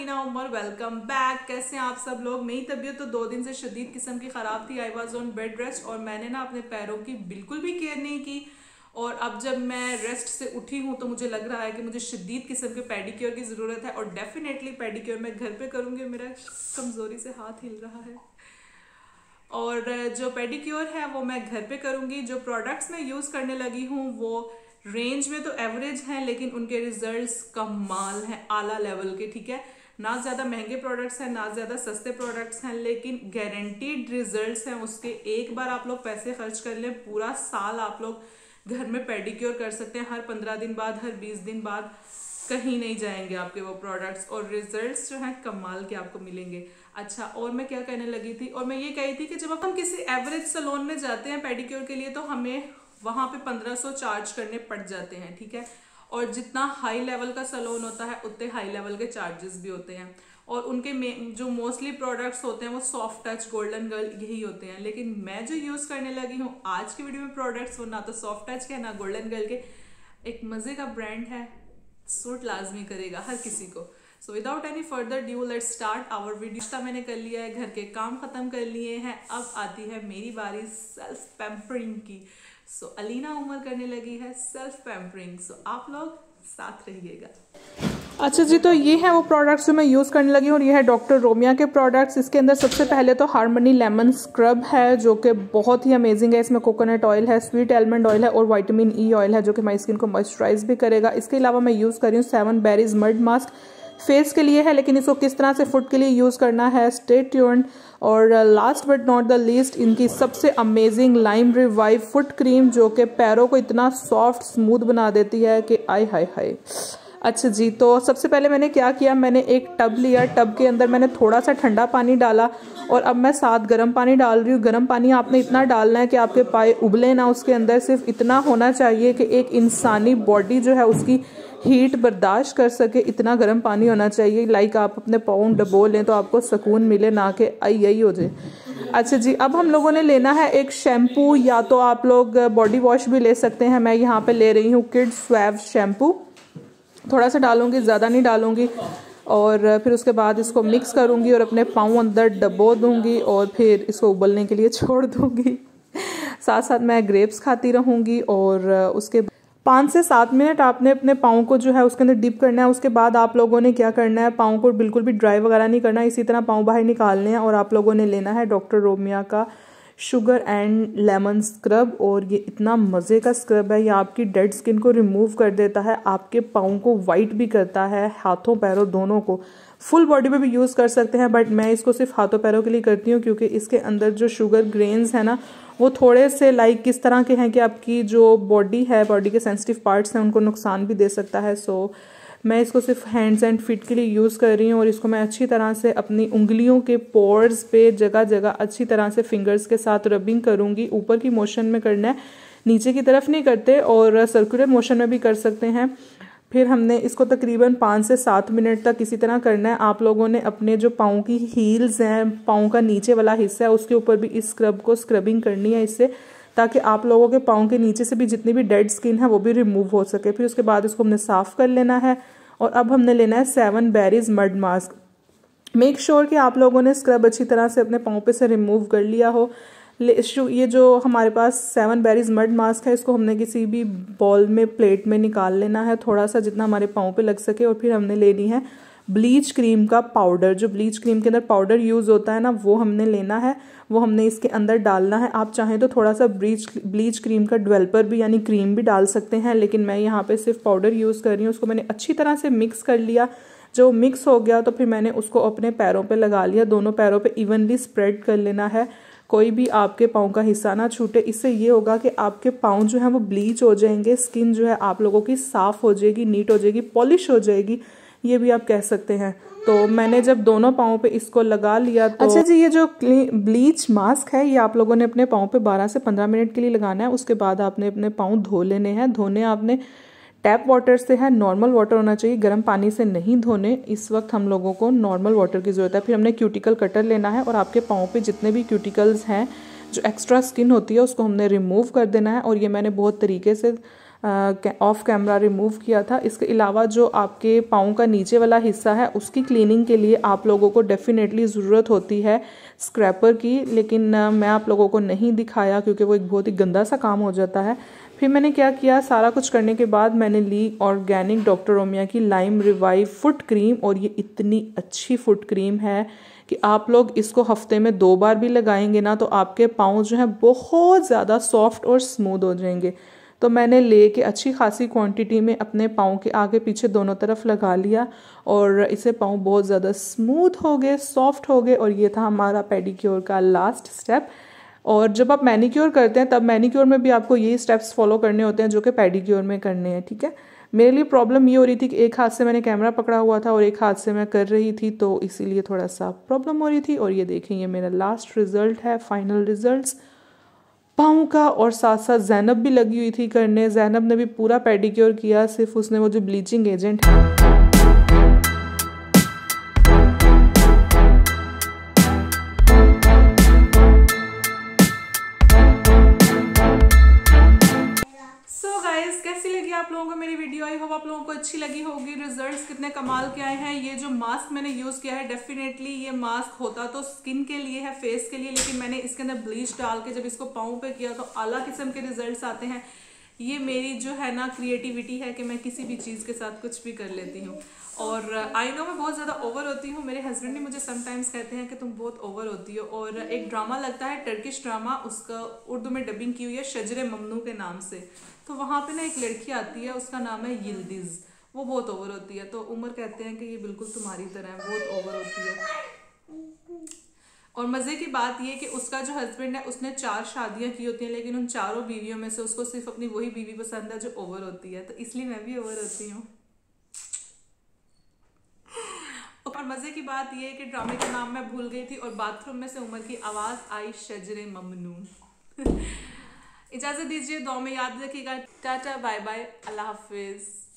Alina Umar, welcome back. कैसे हैं आप सब लोग। मेरी तबीयत तो 2 दिन से शदीद किस्म की ख़राब थी। I was on bed rest और मैंने ना अपने पैरों की बिल्कुल भी केयर नहीं की। और अब जब मैं रेस्ट से उठी हूँ तो मुझे लग रहा है कि मुझे शदीद किस्म के पेडिक्योर की ज़रूरत है। और डेफिनेटली पेडिक्योर मैं घर पे करूँगी। मेरा कमज़ोरी से हाथ हिल रहा है और जो पेडिक्योर है वो मैं घर पे करूँगी। जो प्रोडक्ट्स मैं यूज़ करने लगी हूँ वो रेंज में तो एवरेज हैं, लेकिन उनके रिजल्ट्स कमाल हैं, आला लेवल के। ठीक है, ना ज़्यादा महंगे प्रोडक्ट्स हैं ना ज़्यादा सस्ते प्रोडक्ट्स हैं, लेकिन गारंटीड रिजल्ट्स हैं उसके। एक बार आप लोग पैसे खर्च कर लें, पूरा साल आप लोग घर में पेडिक्योर कर सकते हैं। हर 15 दिन बाद, हर 20 दिन बाद कहीं नहीं जाएंगे आपके वो प्रोडक्ट्स, और रिजल्ट्स जो हैं कमाल के आपको मिलेंगे। अच्छा, और मैं क्या कहने लगी थी, और मैं ये कही थी कि जब हम किसी एवरेज सैलून में जाते हैं पेडिक्योर के लिए तो हमें वहाँ पे 1500 चार्ज करने पड़ जाते हैं। ठीक है, और जितना हाई लेवल का सैलून होता है उतने हाई लेवल के चार्जेस भी होते हैं। और उनके जो मोस्टली प्रोडक्ट्स होते हैं वो सॉफ्ट टच, गोल्डन गर्ल यही होते हैं। लेकिन मैं जो यूज़ करने लगी हूँ आज की वीडियो में प्रोडक्ट्स, वो ना तो सॉफ्ट टच के ना गोल्डन गर्ल के, एक मज़े का ब्रांड है, सूट लाजमी करेगा हर किसी को। So without any further due let's start our video. मैंने कर लिया है, घर के काम ख़त्म कर लिए हैं, अब आती है मेरी बारी सेल्फ पैम्परिंग की। सो अलीना उमर करने लगी है सेल्फ पैम्परिंग। सो आप लोग साथ रहिएगा। अच्छा जी, तो ये है वो प्रोडक्ट्स जो मैं यूज़ करने लगी हूँ और ये है डॉक्टर रोमिया के प्रोडक्ट्स। इसके अंदर सबसे पहले तो हार्मनी लेमन स्क्रब है जो कि बहुत ही अमेजिंग है। इसमें कोकोनट ऑयल है, स्वीट एलमंड ऑयल है और विटामिन ई ऑयल है जो कि हमारी स्किन को मॉइस्चराइज भी करेगा। इसके अलावा मैं यूज़ कर रही हूँ 7 बेरीज मड मास्क, फेस के लिए है, लेकिन इसको किस तरह से फुट के लिए यूज़ करना है स्टे ट्यून्ड। और last but not the least, इनकी सबसे amazing lime revive foot cream जो कि पैरों को इतना सॉफ्ट स्मूथ बना देती है कि आय हाय हाय। अच्छा जी, तो सबसे पहले मैंने क्या किया, मैंने एक टब लिया, टब के अंदर मैंने थोड़ा सा ठंडा पानी डाला और अब मैं साथ गर्म पानी डाल रही हूँ। गर्म पानी आपने इतना डालना है कि आपके पाए उबले ना, उसके अंदर सिर्फ इतना होना चाहिए कि एक इंसानी बॉडी जो है उसकी हीट बर्दाश्त कर सके, इतना गर्म पानी होना चाहिए। लाइक आप अपने पाँव डबो लें तो आपको सुकून मिले, ना कि आई हो जाए। अच्छा जी, अब हम लोगों ने लेना है एक शैम्पू, या तो आप लोग बॉडी वॉश भी ले सकते हैं। मैं यहाँ पे ले रही हूँ किड्स स्वैव शैम्पू, थोड़ा सा डालूंगी, ज़्यादा नहीं डालूंगी। और फिर उसके बाद इसको मिक्स करूंगी और अपने पाँव अंदर डबो दूंगी और फिर इसको उबलने के लिए छोड़ दूंगी। साथ साथ मैं ग्रेप्स खाती रहूंगी और उसके 5 से 7 मिनट आपने अपने पाँव को जो है उसके अंदर डिप करना है। उसके बाद आप लोगों ने क्या करना है, पाँव को बिल्कुल भी ड्राई वगैरह नहीं करना, इसी तरह पाँव बाहर निकालने हैं। और आप लोगों ने लेना है डॉक्टर रोमिया का शुगर एंड लेमन स्क्रब, और ये इतना मज़े का स्क्रब है, ये आपकी डेड स्किन को रिमूव कर देता है, आपके पाँव को वाइट भी करता है, हाथों पैरों दोनों को। फुल बॉडी पे भी यूज़ कर सकते हैं, बट मैं इसको सिर्फ हाथों पैरों के लिए करती हूँ क्योंकि इसके अंदर जो शुगर ग्रेन्स है ना वो थोड़े से लाइक किस तरह के हैं कि आपकी जो बॉडी है, बॉडी के सेंसिटिव पार्ट्स हैं, उनको नुकसान भी दे सकता है। सो मैं इसको सिर्फ हैंड्स एंड फीट के लिए यूज़ कर रही हूँ और इसको मैं अच्छी तरह से अपनी उंगलियों के पोर्स पे जगह जगह अच्छी तरह से फिंगर्स के साथ रबिंग करूँगी। ऊपर की मोशन में करना है, नीचे की तरफ नहीं करते, और सर्कुलर मोशन में भी कर सकते हैं। फिर हमने इसको तकरीबन 5 से 7 मिनट तक इसी तरह करना है। आप लोगों ने अपने जो पाँव की हील्स हैं, पाँव का नीचे वाला हिस्सा है, उसके ऊपर भी इस स्क्रब को स्क्रबिंग करनी है इससे, ताकि आप लोगों के पाँव के नीचे से भी जितनी भी डेड स्किन है वो भी रिमूव हो सके। फिर उसके बाद इसको हमने साफ़ कर लेना है। और अब हमने लेना है 7 berries mud mask. Make sure कि आप लोगों ने स्क्रब अच्छी तरह से अपने पाँव पे से रिमूव कर लिया हो। ये जो हमारे पास 7 बेरीज मड मास्क है, इसको हमने किसी भी बॉल में, प्लेट में निकाल लेना है, थोड़ा सा जितना हमारे पाँव पे लग सके। और फिर हमने लेनी है ब्लीच क्रीम का पाउडर, जो ब्लीच क्रीम के अंदर पाउडर यूज़ होता है ना, वो हमने लेना है, वो हमने इसके अंदर डालना है। आप चाहें तो थोड़ा सा ब्लीच क्रीम का डेवलपर भी यानी क्रीम भी डाल सकते हैं, लेकिन मैं यहाँ पे सिर्फ पाउडर यूज़ कर रही हूँ। उसको मैंने अच्छी तरह से मिक्स कर लिया। जो मिक्स हो गया तो फिर मैंने उसको अपने पैरों पे लगा लिया, दोनों पैरों पे इवनली स्प्रेड कर लेना है, कोई भी आपके पाँव का हिस्सा ना छूटे। इससे ये होगा कि आपके पाँव जो है वो ब्लीच हो जाएंगे, स्किन जो है आप लोगों की साफ़ हो जाएगी, नीट हो जाएगी, पॉलिश हो जाएगी, ये भी आप कह सकते हैं। तो मैंने जब दोनों पाँव पे इसको लगा लिया तो अच्छा जी, ये जो ब्लीच मास्क है ये आप लोगों ने अपने पाँव पे 12 से 15 मिनट के लिए लगाना है। उसके बाद आपने अपने पाँव धो लेने हैं। धोने आपने टैप वाटर से है, नॉर्मल वाटर होना चाहिए, गर्म पानी से नहीं धोने। इस वक्त हम लोगों को नॉर्मल वाटर की ज़रूरत है। फिर हमने क्यूटिकल कटर लेना है और आपके पाँव पे जितने भी क्यूटिकल्स हैं, जो एक्स्ट्रा स्किन होती है, उसको हमने रिमूव कर देना है। और ये मैंने बहुत तरीके से ऑफ कैमरा रिमूव किया था। इसके अलावा जो आपके पाँव का नीचे वाला हिस्सा है उसकी क्लीनिंग के लिए आप लोगों को डेफिनेटली ज़रूरत होती है स्क्रैपर की, लेकिन मैं आप लोगों को नहीं दिखाया क्योंकि वो एक बहुत ही गंदा सा काम हो जाता है। फिर मैंने क्या किया, सारा कुछ करने के बाद मैंने ली ऑर्गेनिक डॉक्टर ओमिया की लाइम रिवाइव फुट क्रीम, और ये इतनी अच्छी फुट क्रीम है कि आप लोग इसको हफ्ते में 2 बार भी लगाएंगे ना तो आपके पाँव जो है बहुत ज़्यादा सॉफ्ट और स्मूथ हो जाएंगे। तो मैंने लेके अच्छी खासी क्वांटिटी में अपने पाँव के आगे पीछे दोनों तरफ लगा लिया और इससे पाँव बहुत ज़्यादा स्मूथ हो गए, सॉफ्ट हो गए। और ये था हमारा पेडिक्योर का लास्ट स्टेप। और जब आप मैनिक्योर करते हैं तब मैनिक्योर में भी आपको यही स्टेप्स फॉलो करने होते हैं जो कि पेडिक्योर में करने हैं, ठीक है। मेरे लिए प्रॉब्लम ये हो रही थी कि एक हाथ से मैंने कैमरा पकड़ा हुआ था और एक हाथ से मैं कर रही थी, तो इसीलिए थोड़ा सा प्रॉब्लम हो रही थी। और ये देखें, ये मेरा लास्ट रिजल्ट है, फाइनल रिजल्ट्स पाँव का। और साथ साथ जैनब भी लगी हुई थी करने, जैनब ने भी पूरा पेडिक्योर किया, सिर्फ उसने वो जो ब्लीचिंग एजेंट है कैसी लगी आप लोगों को मेरी वीडियो। आई होप आप लोगों को अच्छी लगी होगी। रिजल्ट्स कितने कमाल के आए हैं। ये जो मास्क मैंने यूज़ किया है, डेफिनेटली ये मास्क होता तो स्किन के लिए है, फेस के लिए, लेकिन मैंने इसके अंदर ब्लीच डाल के जब इसको पाँव पे किया तो आला किस्म के रिजल्ट्स आते हैं। ये मेरी जो है ना क्रिएटिविटी है कि मैं किसी भी चीज़ के साथ कुछ भी कर लेती हूँ। और आई नो मैं बहुत ज़्यादा ओवर होती हूँ। मेरे हस्बैंड भी मुझे समटाइम्स कहते हैं कि तुम बहुत ओवर होती हो। और एक ड्रामा लगता है टर्किश ड्रामा, उसका उर्दू में डबिंग की हुई है शजरे ममनू के नाम से। तो वहाँ पे ना एक लड़की आती है, उसका नाम है यिल्दिज़। वो बहुत ओवर होती है, तो उमर कहते हैं कि ये बिल्कुल तुम्हारी तरह है, बहुत ओवर होती है। और मज़े की बात ये कि उसका जो हस्बैंड है उसने 4 शादियां की होती हैं, लेकिन उन चारों बीवियों में से उसको सिर्फ अपनी वही बीवी पसंद है जो ओवर होती है, तो इसलिए मैं भी ओवर होती हूँ। और मज़े की बात ये है कि ड्रामे का नाम मैं भूल गई थी और बाथरूम में से उमर की आवाज़ आई शजरे ममनू। इजाज़त दीजिए, दुआ में याद रखिएगा। टाटा बाय बाय, अल्लाह हाफिज़।